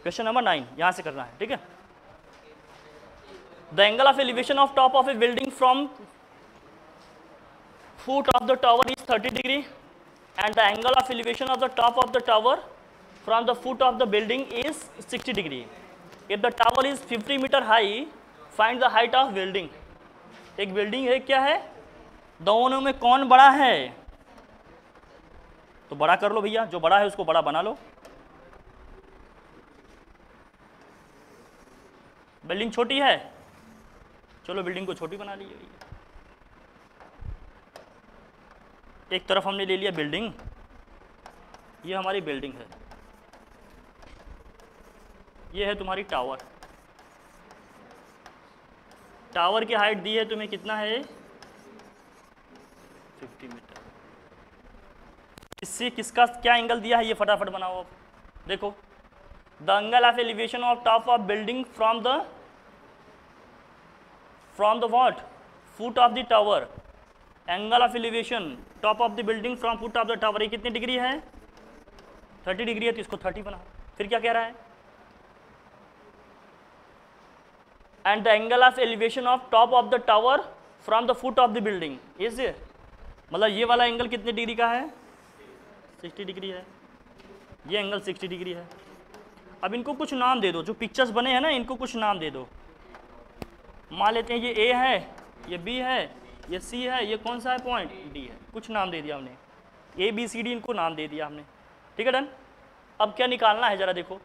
Question number 9 यहाँ से करना है, ठीक है। The angle of elevation of top of a building from foot of the tower is 30 degree and the angle of elevation of the top of the tower from the foot of the building is 60 degree. If the tower is 50 meter high, find the height of building. एक building है, क्या है, दोनों में कौन बड़ा है? तो बड़ा कर लो भैया, जो बड़ा है उसको बड़ा बना लो। बिल्डिंग छोटी है, चलो बिल्डिंग को छोटी बना लीजिए भैया। एक तरफ हमने ले लिया बिल्डिंग, ये हमारी बिल्डिंग है, ये है तुम्हारी टावर। टावर की हाइट दी है तुम्हें, कितना है, 50 मीटर। इससे किसका क्या एंगल दिया है, ये फटाफट बनाओ आप। देखो, the angle of elevation of top of building from the what, foot of the tower. Angle of elevation top of the building from foot of the tower, ये कितनी डिग्री है, 30 डिग्री है, तो इसको 30 बनाओ। फिर क्या कह रहा है, and the angle of elevation of top of the tower from the foot of the building is, मतलब ये वाला एंगल कितने डिग्री का है, 60 डिग्री है, ये एंगल 60 डिग्री है। अब इनको कुछ नाम दे दो, जो पिक्चर्स बने हैं ना, इनको कुछ नाम दे दो। मान लेते हैं ये ए है, ये बी है, ये सी है, ये कौन सा है, पॉइंट डी है। कुछ नाम दे दिया हमने, ए बी सी डी, इनको नाम दे दिया हमने, ठीक है, डन। अब क्या निकालना है, जरा देखो,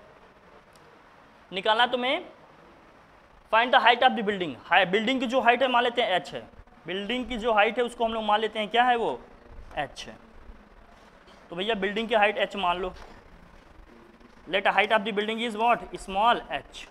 निकालना तुम्हें, find the height of the building. Building की जो हाइट है मान लेते हैं एच है, बिल्डिंग की जो हाइट है उसको हम लोग मान लेते हैं क्या है, वो एच है। तो भैया बिल्डिंग की हाइट एच मान लो। Let height of the building is what, small H.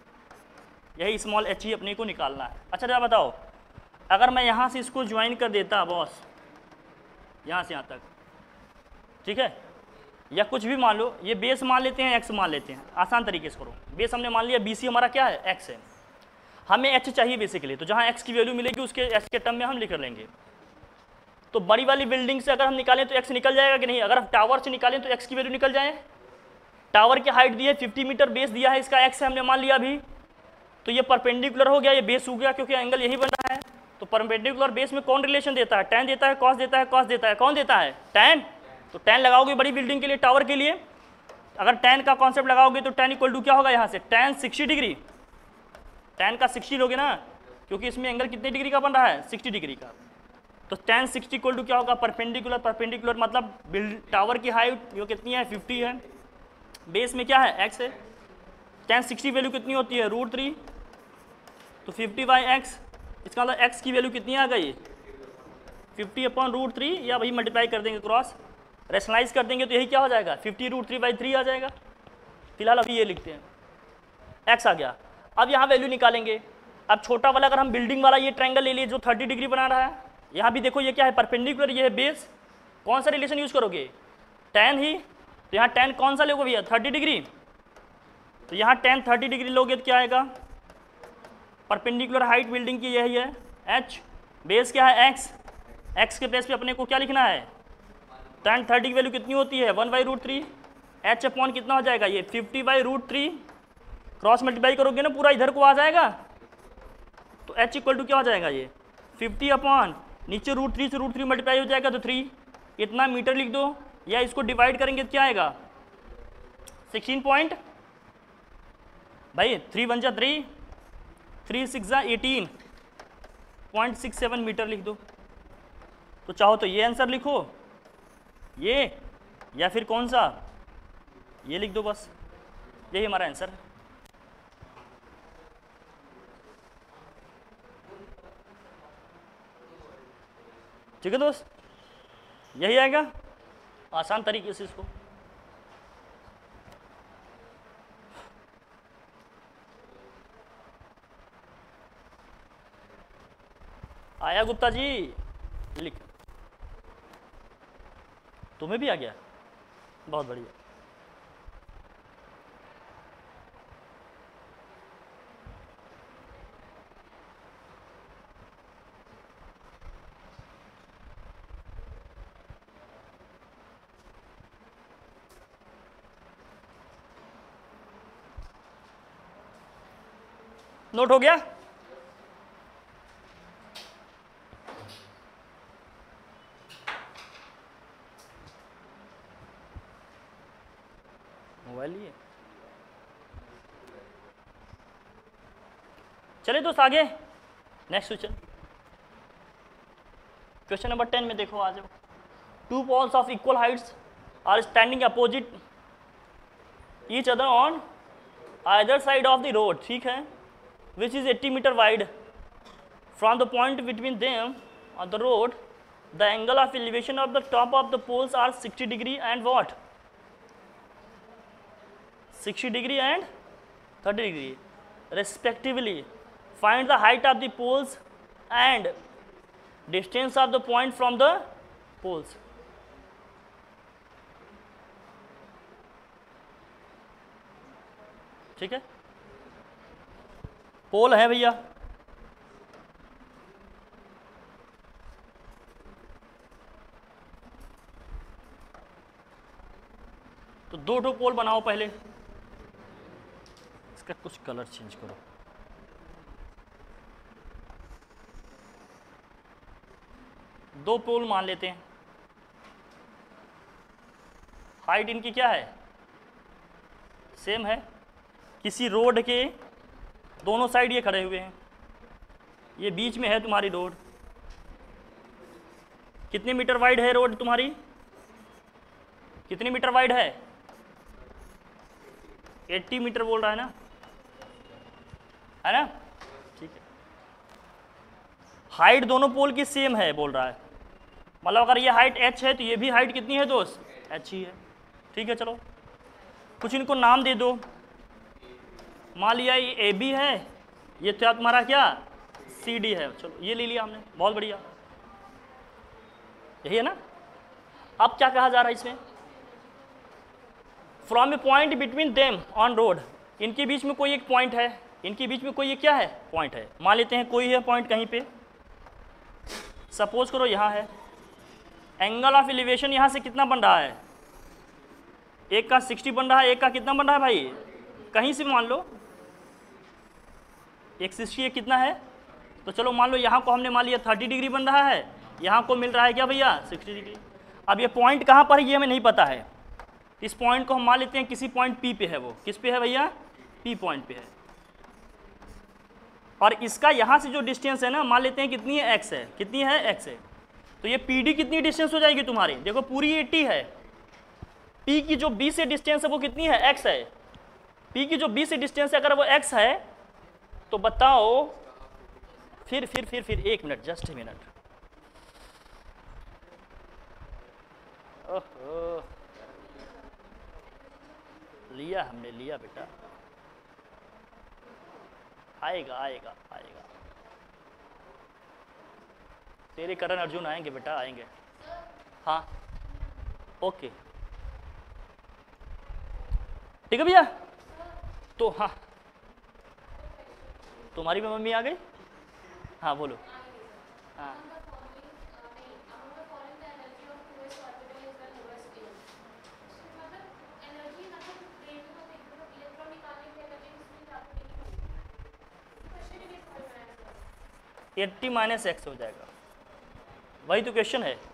यही स्मॉल एच ही अपने को निकालना है। अच्छा जरा बताओ, अगर मैं यहाँ से इसको ज्वाइन कर देता बॉस, यहाँ से यहाँ तक, ठीक है, या कुछ भी मान लो, ये बेस मान लेते हैं, एक्स मान लेते हैं, आसान तरीके से करो। बेस हमने मान लिया, BC हमारा क्या है, एक्स है, हमें एच चाहिए बेसिकली, तो जहाँ एक्स की वैल्यू मिलेगी उसके एच के टर्म में हम लिख लेंगे। तो बड़ी वाली बिल्डिंग से अगर हम निकालें तो एक्स निकल जाएगा कि नहीं, अगर हम टावर से निकालें तो एक्स की वैल्यू निकल जाए। टावर की हाइट दी है 50 मीटर, बेस दिया है इसका एक्स है, हमने मान लिया अभी, तो ये परपेंडिकुलर हो गया, ये बेस हो गया, क्योंकि एंगल यही बन रहा है। तो परपेंडिकुलर बेस में कौन रिलेशन देता है, tan देता है, cos देता है, cos देता है, कौन देता है, tan। तो tan लगाओगे बड़ी बिल्डिंग के लिए, टावर के लिए, अगर tan का कॉन्सेप्ट लगाओगे तो tan इक्वल टू क्या होगा, यहाँ से tan 60 डिग्री, tan का 60 लोगे ना, क्योंकि इसमें एंगल कितने डिग्री का बन रहा है, 60 डिग्री का। तो tan 60 इक्वल टू क्या होगा, परपेंडिकुलर। परपेंडिकुलर मतलब टावर की हाइट जो कितनी है, 50 है, बेस में क्या है, x है, tan 60 वैल्यू कितनी होती है, √3, तो 50/x, इसका मतलब x की वैल्यू कितनी आ गई, 50/√3, या वही मल्टीप्लाई कर देंगे, क्रॉस रेशनलाइज कर देंगे तो यही क्या हो जाएगा, 50√3/3 आ जाएगा। फिलहाल अभी ये लिखते हैं, x आ गया। अब यहाँ वैल्यू निकालेंगे। अब छोटा वाला अगर हम बिल्डिंग वाला ये ट्रायंगल ले लिए जो 30 डिग्री बना रहा है, यहाँ भी देखो ये क्या है, परपेंडिकुलर, ये है बेस, कौन सा रिलेशन यूज करोगे, tan ही, तो यहाँ tan कौन सा लोगे भैया, 30 डिग्री, तो यहाँ tan 30 डिग्री लोगे तो क्या आएगा, परपेंडिकुलर हाइट बिल्डिंग की यही है h, बेस क्या है x, x के बेस पे अपने को क्या लिखना है, tan 30 की वैल्यू कितनी होती है, 1/√3, h अपॉन कितना हो जाएगा, ये 50/√3, क्रॉस मल्टीप्लाई करोगे ना पूरा इधर को आ जाएगा, तो h इक्वल टू क्या हो जाएगा, ये 50 अपॉन नीचे √3 से √3 मल्टीप्लाई हो जाएगा तो 3, इतना मीटर लिख दो, या इसको डिवाइड करेंगे तो क्या आएगा, 16 पॉइंट, भाई 3 1 जा 3, 3 6 जा 18.67 मीटर लिख दो। तो चाहो तो ये आंसर लिखो, ये, या फिर कौन सा, ये लिख दो, बस यही हमारा आंसर है। ठीक है दोस्त, यही आएगा आसान तरीके से इसको। आया गुप्ता जी, लिख, तुम्हें भी आ गया, बहुत बढ़िया। नोट हो गया? मोबाइल ही है। चलिए दोस्त आगे नेक्स्ट क्वेश्चन। क्वेश्चन नंबर 10 में देखो, आ जाओ। Two poles of equal heights are standing opposite each other on either side of the road, ठीक है, which is 80 metre wide. From the point between them on the road the angle of elevation of the top of the poles are 60 degree and what, 60 degree and 30 degree respectively. Find the height of the poles and distance of the point from the poles. ठीक है, पोल है भैया, तो दो ठो पोल बनाओ पहले। इसका कुछ कलर चेंज करो। दो पोल मान लेते हैं, हाइट इनकी क्या है, सेम है। किसी रोड के दोनों साइड ये खड़े हुए हैं, ये बीच में है तुम्हारी रोड। कितने मीटर वाइड है रोड तुम्हारी, कितनी मीटर वाइड है, 80 मीटर बोल रहा है ना, है ना, ठीक है। हाइट दोनों पोल की सेम है बोल रहा है, मतलब अगर ये हाइट h है तो ये भी हाइट कितनी है दोस्त, h ही है, ठीक है। चलो कुछ इनको नाम दे दो। मान लिया ये AB है, ये तो तुम्हारा क्या CD है, चलो ये ले लिया हमने, बहुत बढ़िया, यही है ना। अब क्या कहा जा रहा है इसमें, from a point between them on road, इनके बीच में कोई एक पॉइंट है, इनके बीच में कोई एक क्या है पॉइंट है, मान लेते हैं कोई है पॉइंट कहीं पे, सपोज करो यहाँ है। एंगल ऑफ एलिवेशन यहाँ से कितना बन रहा है, एक का 60 बन रहा है, एक का कितना बन रहा है भाई, कहीं से मान लो एक 60, एक कितना है, तो चलो मान लो यहाँ को हमने मान लिया 30 डिग्री बन रहा है, यहाँ को मिल रहा है क्या भैया 60 डिग्री। अब ये पॉइंट कहाँ पर है ये हमें नहीं पता है, इस पॉइंट को हम मान लेते हैं किसी पॉइंट P पे है, वो किस पे है भैया, P पॉइंट पे है। और इसका यहाँ से जो डिस्टेंस है ना, मान लेते हैं कितनी है, x है, कितनी है, x है। तो ये PD कितनी डिस्टेंस हो जाएगी तुम्हारी, देखो पूरी 80 है, P की जो B से डिस्टेंस है वो कितनी है, x है। P की जो B से डिस्टेंस है अगर वो x है तो बताओ, फिर एक मिनट, जस्ट ए मिनट, ओहो लिया हमने, लिया बेटा, आएगा आएगा आएगा, तेरे करण अर्जुन आएंगे बेटा, आएंगे, हाँ ओके ठीक है भैया। तो हाँ तुम्हारी भी मम्मी आ गई, हाँ बोलो, हाँ एट्टी माइनस एक्स हो जाएगा, वही तो क्वेश्चन है।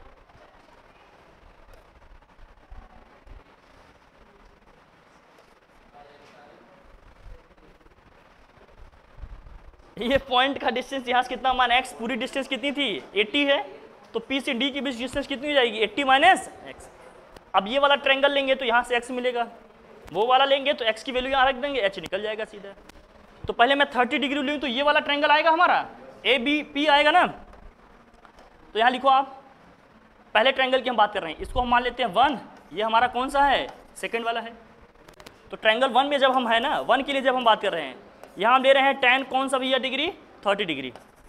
ये पॉइंट का डिस्टेंस यहाँ से कितना मान x, पूरी डिस्टेंस कितनी थी 80 है, तो P से D के बीच डिस्टेंस कितनी हो जाएगी 80 माइनस एक्स। अब ये वाला ट्रायंगल लेंगे तो यहाँ से x मिलेगा, वो वाला लेंगे तो x की वैल्यू यहाँ रख देंगे, h निकल जाएगा सीधा। तो पहले मैं 30 डिग्री लूँ तो ये वाला ट्रायंगल आएगा हमारा ABP आएगा ना, तो यहाँ लिखो आप, पहले ट्रायंगल की हम बात कर रहे हैं, इसको हम मान लेते हैं 1, ये हमारा कौन सा है, सेकेंड वाला है। तो ट्रायंगल 1 में जब हम है ना, 1 के लिए जब हम बात कर रहे हैं, यहाँ हम ले रहे हैं tan कौन सा भैया डिग्री, 30 डिग्री।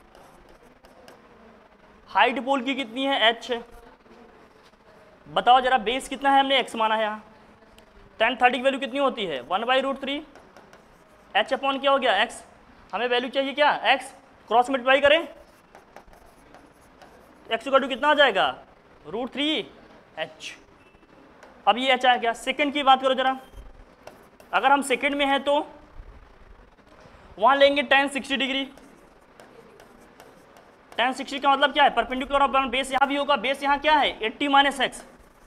हाइट पोल की कितनी है, h है, बताओ जरा, बेस कितना है, हमने x माना है यहाँ, tan 30 की वैल्यू कितनी होती है 1/√3, h अपॉन क्या हो गया x, हमें वैल्यू चाहिए क्या x, क्रॉस मल्टीप्लाई करें, x का कितना आ जाएगा √3h। अब ये h आ गया। सेकंड की बात करो जरा, अगर हम सेकंड में हैं तो वहां लेंगे tan 60 डिग्री। tan 60 का मतलब क्या है, परपेंडिकुलर ऑफ बेस यहाँ भी होगा, बेस यहाँ क्या है 80 माइनस एक्स,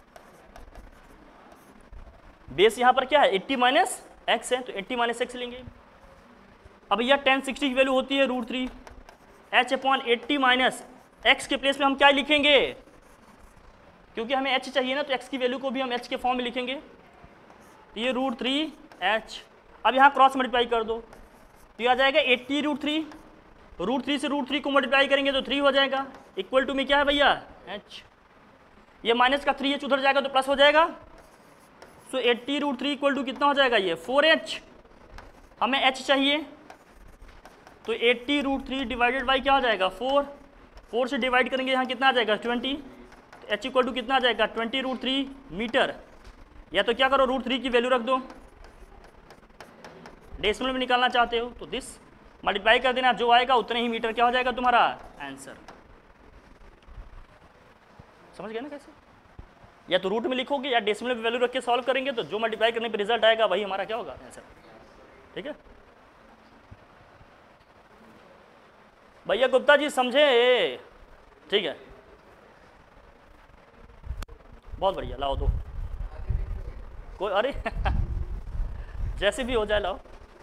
बेस यहाँ पर क्या है 80 माइनस एक्स है, तो 80 माइनस एक्स लेंगे। अब भैया tan 60 की वैल्यू होती है √3 h अपॉन 80 माइनस एक्स के प्लेस में हम क्या लिखेंगे, क्योंकि हमें h चाहिए ना, तो x की वैल्यू को भी हम h के फॉर्म में लिखेंगे, तो ये √3h। अब यहाँ क्रॉस मल्टीप्लाई कर दो, तो ये आ जाएगा 80 √3, √3 से √3 को मल्टीप्लाई करेंगे तो 3 हो जाएगा, इक्वल टू में क्या है भैया h, ये माइनस का 3h उधर जाएगा तो प्लस हो जाएगा, सो 80 √3 इक्वल टू कितना हो जाएगा ये 4h, हमें h चाहिए, तो 80 √3 डिवाइडेड बाई क्या हो जाएगा 4 से डिवाइड करेंगे यहाँ कितना आ जाएगा 20, तो h इक्वल टू कितना आ जाएगा 20 √3 मीटर, या तो क्या करो √3 की वैल्यू रख दो, डेसिमल में निकालना चाहते हो तो दिस मल्टीप्लाई कर देना, जो आएगा उतने ही मीटर क्या हो जाएगा तुम्हारा आंसर। समझ गए ना कैसे, या तो रूट में लिखोगे या डेसिमल में वैल्यू रख के सॉल्व करेंगे, तो जो मल्टीप्लाई करने पे रिजल्ट आएगा वही हमारा क्या होगा आंसर। ठीक है भैया गुप्ता जी समझे, ठीक है बहुत बढ़िया, लाओ दो कोई, अरे जैसे भी हो जाए लाओ।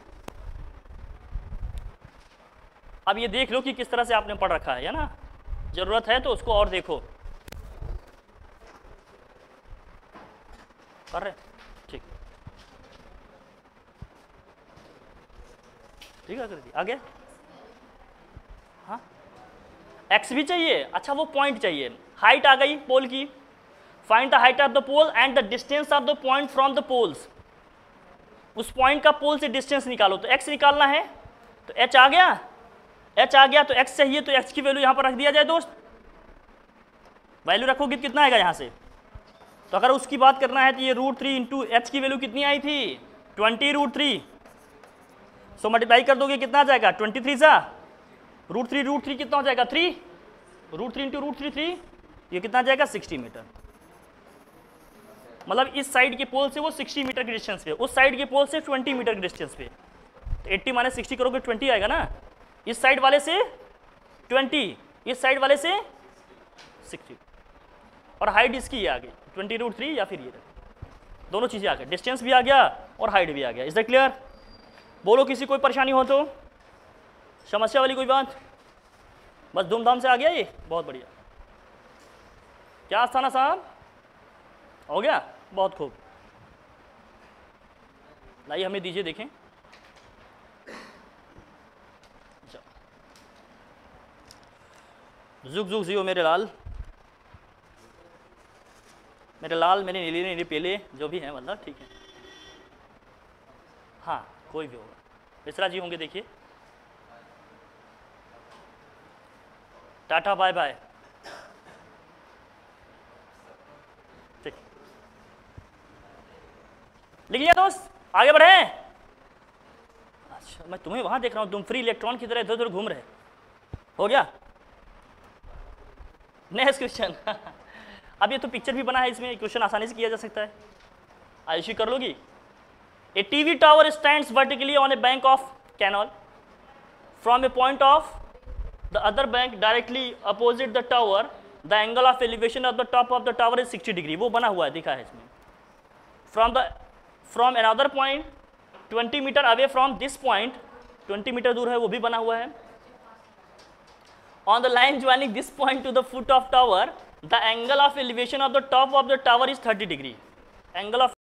अब ये देख लो कि किस तरह से आपने पढ़ रखा है ना, जरूरत है तो उसको और देखो, कर रहे ठीक ठीक है, कर दी आगे। हाँ एक्स भी चाहिए, अच्छा वो पॉइंट चाहिए, हाइट आ गई पोल की, find the height of the pole and the distance of the point from the poles, उस पॉइंट का पोल से डिस्टेंस निकालो, तो एक्स निकालना है, तो एच आ गया, एच आ गया, तो एक्स चाहिए, तो एक्स की वैल्यू यहाँ पर रख दिया जाए दोस्त, वैल्यू रखोगे कितना आएगा यहाँ से, तो अगर उसकी बात करना है तो ये √3 इंटू एच की वैल्यू कितनी आई थी 20 √3, सो मल्टीप्लाई कर दोगे कितना आ जाएगा 23 सा √3 कितना हो जाएगा 3, √3 इंटू √3 3, ये कितना आ जाएगा 60 मीटर, मतलब इस साइड के पोल से वो 60 मीटर की डिस्टेंस पे, उस साइड के पोल से 20 मीटर की डिस्टेंस पे, तो 80 माइनस 60 करोगे 20 आएगा ना, इस साइड वाले से 20, इस साइड वाले से 60, और हाइट इसकी ये आ गई 20 √3, या फिर ये दोनों चीज़ें आ गई, डिस्टेंस भी आ गया और हाइट भी आ गया। Is that clear? बोलो किसी कोई परेशानी हो तो, समस्या वाली कोई बात, बस धूमधाम से आ गया ये, बहुत बढ़िया। क्या आस्थाना साहब हो गया, बहुत खूब, लाइए हमें दीजिए देखें, जुग जुग जियो मेरे लाल, मेरे लाल, मेरे नीले नीले पीले जो भी हैं, मतलब ठीक है, हाँ कोई भी होगा, मिश्रा जी होंगे, देखिए टाटा बाय बाय, ठीक लिख लिया दोस्त, आगे बढ़े। अच्छा मैं तुम्हें वहां देख रहा हूँ, तुम फ्री इलेक्ट्रॉन की तरह इधर उधर घूम रहे, हो गया नेक्स्ट क्वेश्चन। अब ये तो पिक्चर भी बना है, इसमें क्वेश्चन आसानी से किया जा सकता है, आयुषी कर लोगी। A TV tower stands vertically on a bank of canal, from a point of the other bank directly opposite the tower, the angle of elevation of the top of the tower is 60 degree, वो बना हुआ है, दिखा है इसमें। From another point 20 metre away from this point, 20 metre दूर है, वो भी बना हुआ है। On the line joining this point to the foot of tower, the angle of elevation of the top of the tower is 30 degree. Angle of